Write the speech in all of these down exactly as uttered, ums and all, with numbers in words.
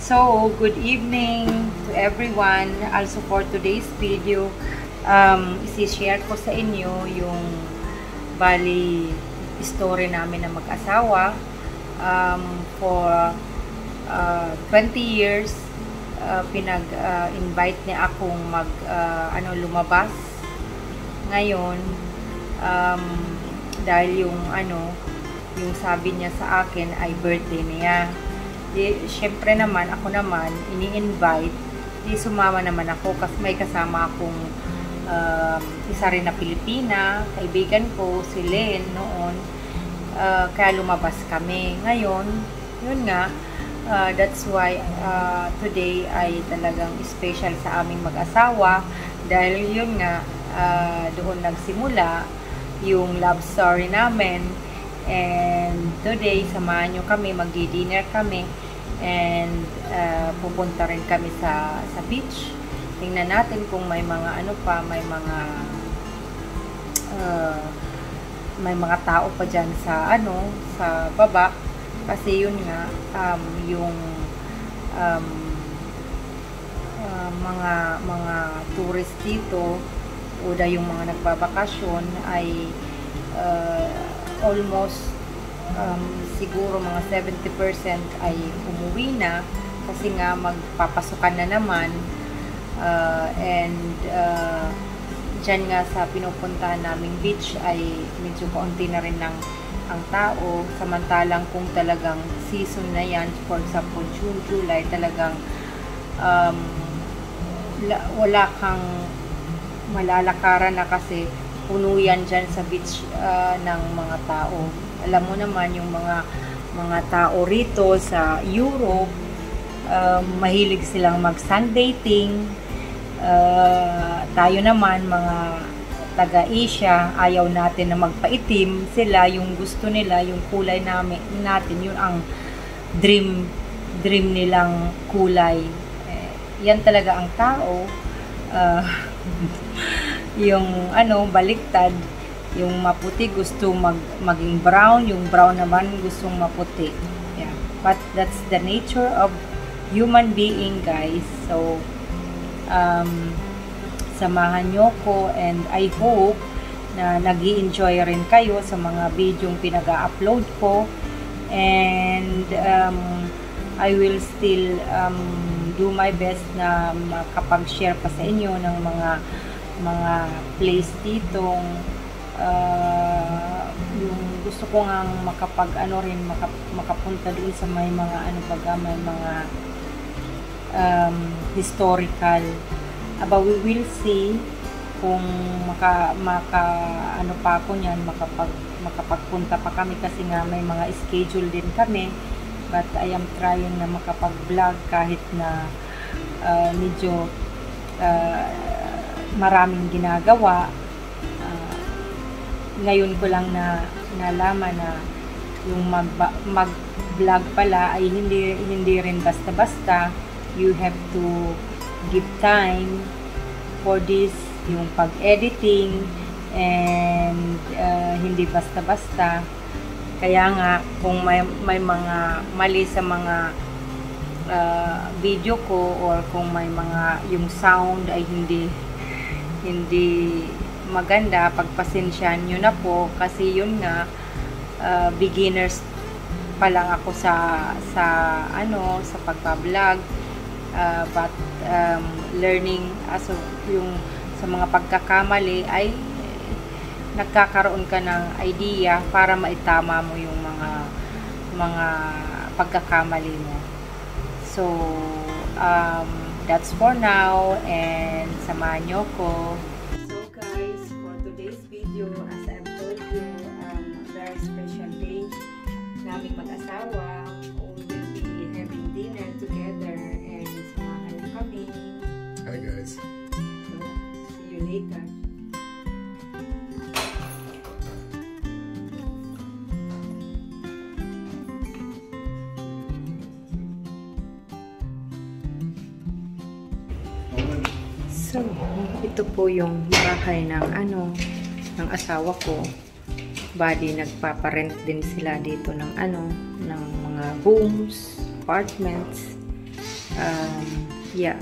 So, good evening to everyone. Also for today's video, um, isi-share ko sa inyo yung bali story namin na mag-asawa. Um, for uh, twenty years, uh, pinag-invite uh, niya akong mag, uh, ano, lumabas. Ngayon, um, dahil yung, ano, yung sabi niya sa akin ay birthday niya. Di, syempre naman, ako naman, ini-invite, di sumama naman ako kasi may kasama akong um, isa rin na Pilipina, kaibigan ko, si Len noon, uh, kaya lumabas kami. Ngayon, yun nga, uh, that's why uh, today ay talagang special sa aming mag-asawa dahil yun nga, uh, doon nagsimula yung love story namin. And today, samahan nyo kami, magdi-dinner kami, and uh, pupunta rin kami sa, sa beach. Tingnan natin kung may mga ano pa, may mga uh, may mga tao pa dyan sa ano, sa baba. Kasi yun nga, um, yung um, uh, mga mga tourist dito, o da yung mga nagbabakasyon ay uh, almost um, siguro mga seventy percent ay umuwi na kasi nga magpapasukan na naman, uh, and uh, dyan nga sa pinupuntahan naming beach ay medyo kaunti na rin ng ang tao, samantalang kung talagang season na yan, for example June, July, talagang um, wala kang malalakaran na kasi puno yan dyan sa beach uh, ng mga tao. Alam mo naman yung mga mga tao rito sa Europe, uh, mahilig silang mag-sunbathing. Uh, tayo naman, mga taga-Asia, ayaw natin na magpaitim. Sila, yung gusto nila, yung kulay namin, natin, yun ang dream, dream nilang kulay. Eh, yan talaga ang tao. Uh, yung ano, baliktad, yung maputi gusto mag, maging brown, yung brown naman gustong maputi. Yeah. But that's the nature of human being, guys. So, um, samahan nyo ko, and I hope na nag-i-enjoy rin kayo sa mga video yung pinag-upload ko, and um, I will still um, do my best na makapag-share pa sa inyo ng mga mga place ditong uh, yung gusto ko nga makapag ano rin makap, makapunta doon sa may mga ano baga may mga um, historical, aba we will see kung maka, maka ano pa ako niyan, makapag, makapagpunta pa kami kasi nga may mga schedule din kami, but I am trying na makapag vlog kahit na uh, medyo uh, maraming ginagawa. Uh, ngayon ko lang na nalaman na yung mag, mag vlog pala ay hindi hindi rin basta-basta. You have to give time for this, yung pag-editing, and uh, hindi basta-basta. Kaya nga kung may, may mga mali sa mga uh, video ko, or kung may mga yung sound ay hindi hindi maganda, pagpasensyahan nyo na po kasi yun nga, uh, beginners pa lang ako sa sa ano sa pagpa-vlog, uh, but um, learning aso yung sa mga pagkakamali ay nagkakaroon ka ng idea para maitama mo yung mga mga pagkakamali mo. So um that's for now, and samahan nyo ko. So guys, for today's video, as I've told you, um, very special day naming mag-asawa. We will be having dinner together, and samahan nyo kami. Hi guys. So, see you later. So, ito po yung bahay ng ano, ng asawa ko. Bali, nagpaparent din sila dito ng ano, ng mga rooms, apartments. Um, yeah.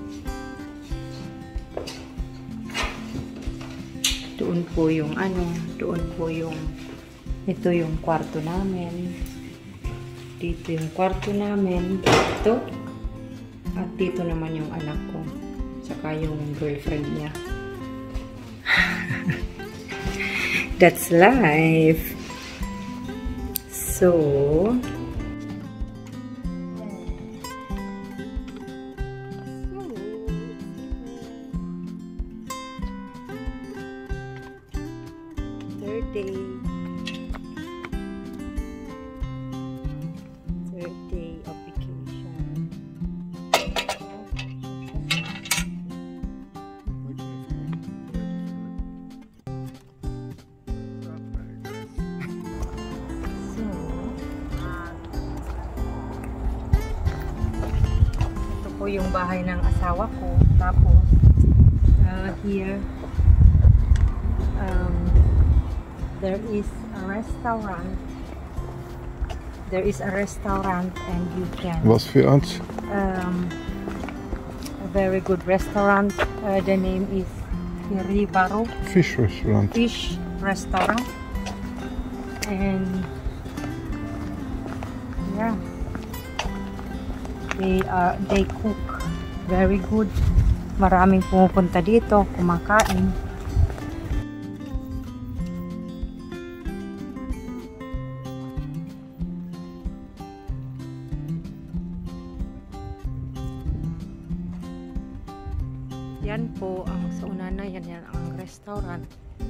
Doon po yung ano, doon po yung, ito yung kwarto namin. Dito yung kwarto namin. Ito. At dito naman yung anak ko. Saka yung girlfriend niya. That's life. So, third day. Third day of vacation. So, ito po yung bahay ng asawa ko. Tapos, uh, here, um, there is a restaurant. There is a restaurant and you can... Was für uns? Um, a very good restaurant. Uh, the name is Ribaro Fish restaurant. Fish Restaurant. And yeah, they are they cook very good. Maraming pumupunta dito kumakain. Yan po ang sa una na yan, yan ang restaurant.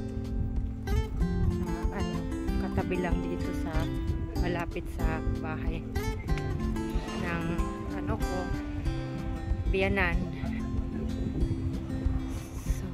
Uh, ano, katabi lang dito sa malapit sa bahay ng ano ko, biyanan. So,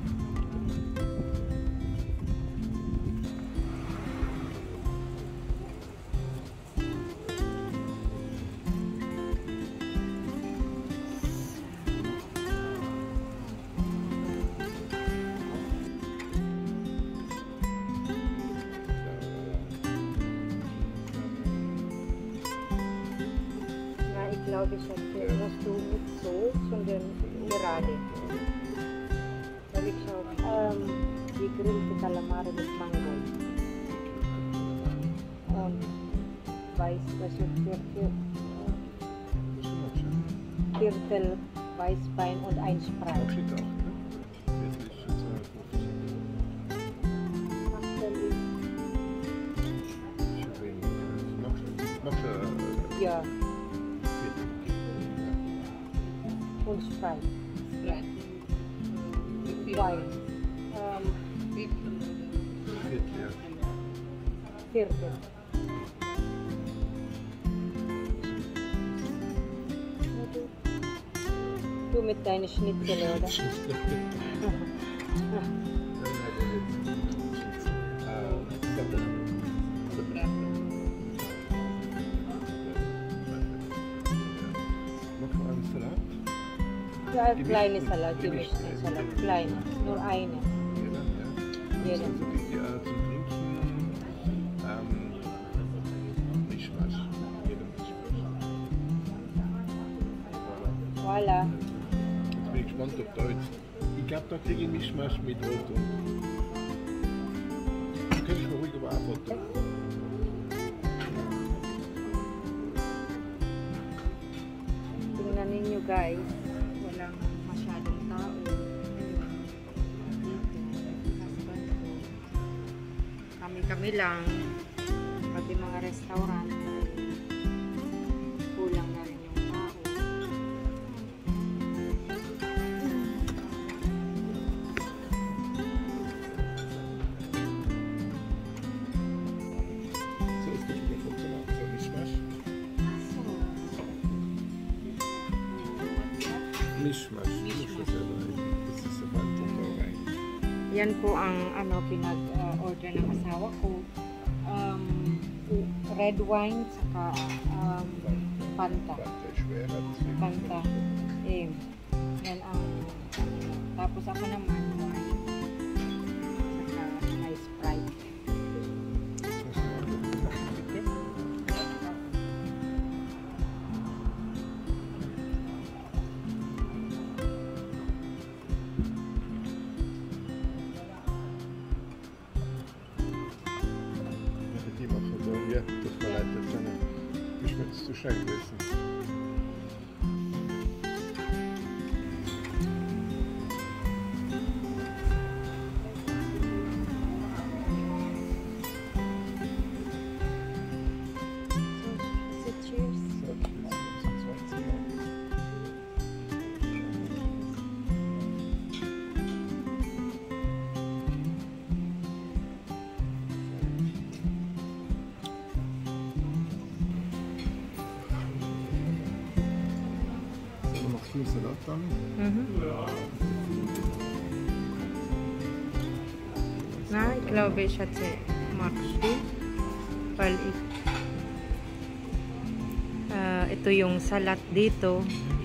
ich glaube, ich hätte musst du mit Soße, sondern gerade. Weil ich schaue, ähm, die gegrillte Calamare mit Mango. Und Weiß, also Viertel, Viertel Weißwein und ein Sprite. Ja. Und Sprite. Ja. Wein. Um, Viertel. Du mit deinen Schnitzel, oder? Ja, ein kleines Salat, gemischten Salat, kleine, nur eine. Jeder. Also die, äh, zum Trinken, ähm, Mischmasch. Jeder Mischmasch. Voilà. Jetzt bin ich gespannt auf Deutsch. Ich glaube, da kriege ich Mischmasch mit Rot und. Da kann ich mir ruhig aber anfotografieren. Tingnan ninyo guys, walang masyadong tao. Kami-kami lang, pati mga restaurant, kulang na rin yung tao. So, es gibt mir funktioniert, so Mischmasch. Mischmasch. Mischmasch. Das ist ein Wandtuch. Yan po ang ano pinag-order ng asawa ko. Um, red wine saka um, Fanta. Fanta. Eh, yan ang tapos ako naman wine saka may Sprite. zu schnell gegessen. Viel Salat dann. Mhm. Na, ich glaube, ich hatte Maxi. Weil uh, ito yung salat dito.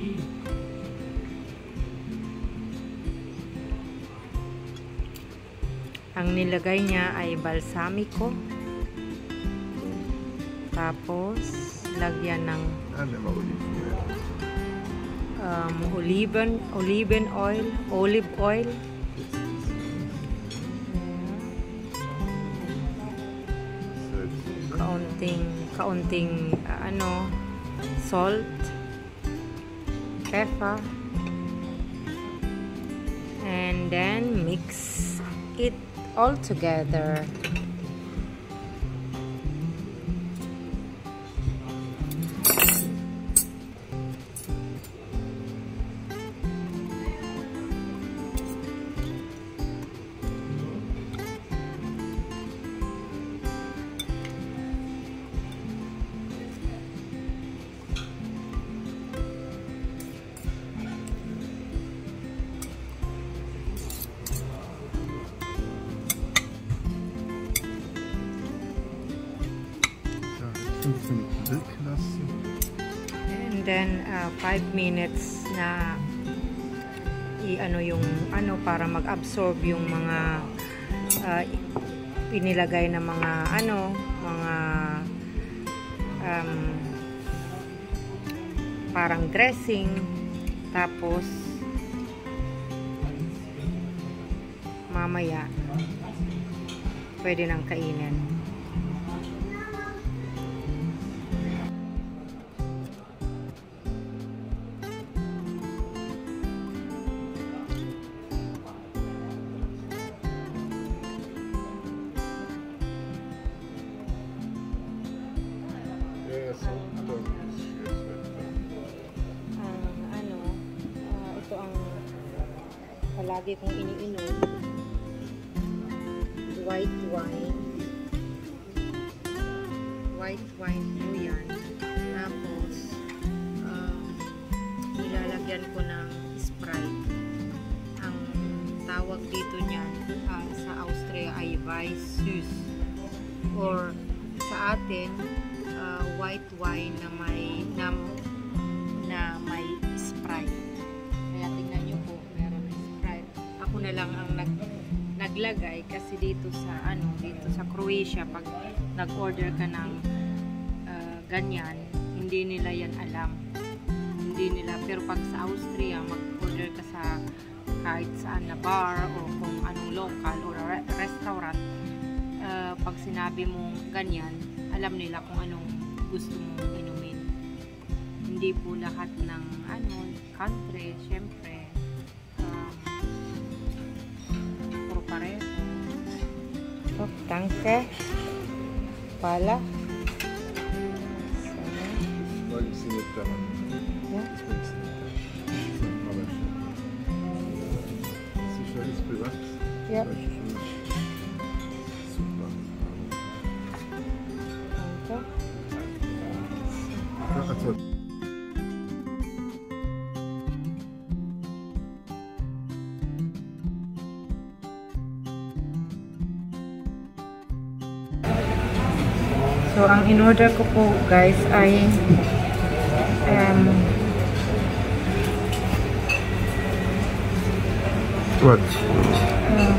Ang nilagay niya ay balsamico. Tapos, lagyan ng Um, oliven, oliven oil, olive oil. Kaunting, kaunting uh, ano, salt, pepper, and then mix it all together. fünf Minuten wirken lassen. And then uh, five minutes na i-ano yung ano para mag-absorb yung mga uh, pinilagay na mga ano, mga um, parang dressing. Tapos mamaya pwede nang kainin. Palagi kong iniinom white wine white wine po yan. Tapos um, nilalagyan ko ng Sprite. Ang tawag dito niyan uh, sa Austria ay Weisssüß, or sa atin uh, white wine na may na, na may Sprite. Kaya tingnan nyo po, ako na lang ang nag, naglagay kasi dito sa ano dito sa Croatia pag nag-order ka ng uh, ganyan, hindi nila yan alam, hindi nila. Pero pag sa Austria mag-order ka sa kahit saan na bar o kung anong local or re restaurant, uh, pag sinabi mong ganyan, alam nila kung anong gusto mong inumin. Hindi po lahat ng ano country, syempre oh, danke. Pala. Weil sie nicht daran. Ja. Das bringt sie nicht. Aber sie schön ist privat. Ja. Super. Danke. Ja, also. So, ang in-order ko po guys ay um, What? um,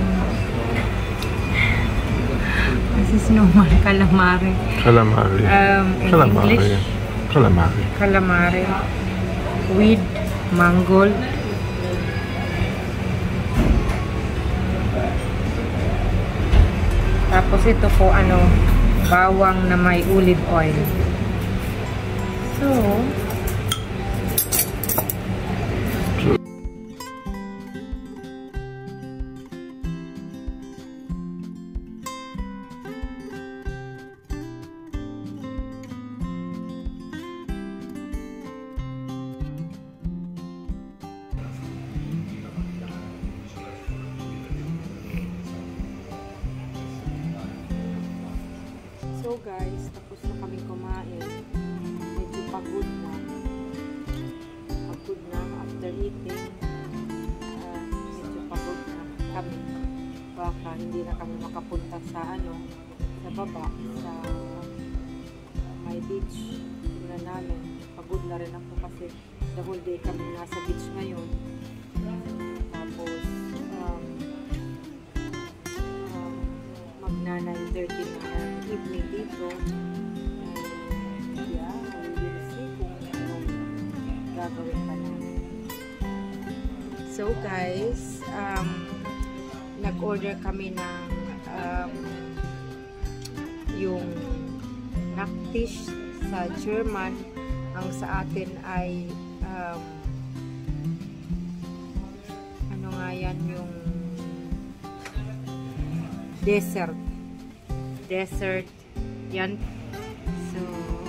this is normal calamari. Calamari. Um, in Calamari. English, Calamari. calamari with mangold. Tapos ito po ano, bawang na may olive oil. So, So guys, tapos na kami kumain. Medyo pagod na. Pagod na after eating. Uh, medyo pagod na kami. Baka hindi na kami makapunta sa ano, sa baba, sa my beach. Tingnan namin. Pagod na rin ako kasi the whole day kami nasa beach ngayon. Tapos, um, um, magna nine thirty na evening dito. And yeah, we will see kung anong gagawin pa namin. So guys, um, nag-order kami ng um, yung naktish sa German. Ang sa atin ay um, ano nga yan, yung dessert. Dessert. Yan. So,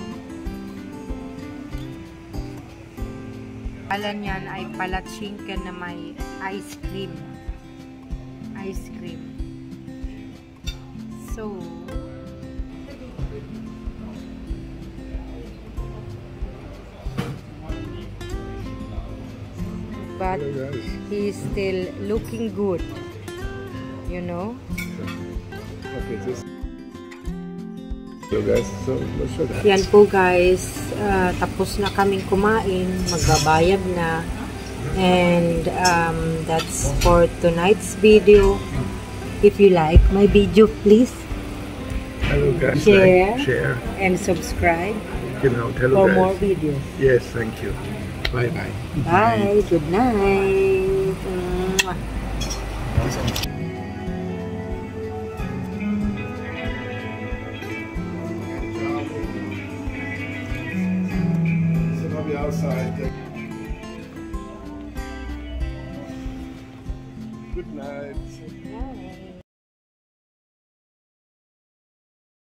alam yan ay palatsinkan na may ice cream. Ice cream. So, but he's still looking good. You know? Okay, this. So guys, so let's show that. Yan po guys, uh, tapos na kaming kumain, magbabayad na. And um, that's for tonight's video. If you like my video, please Hello guys, share, like, share, and subscribe you know, tell for guys. more videos. Yes, thank you. Bye bye. Bye, good night. Mwah. So I'll be outside.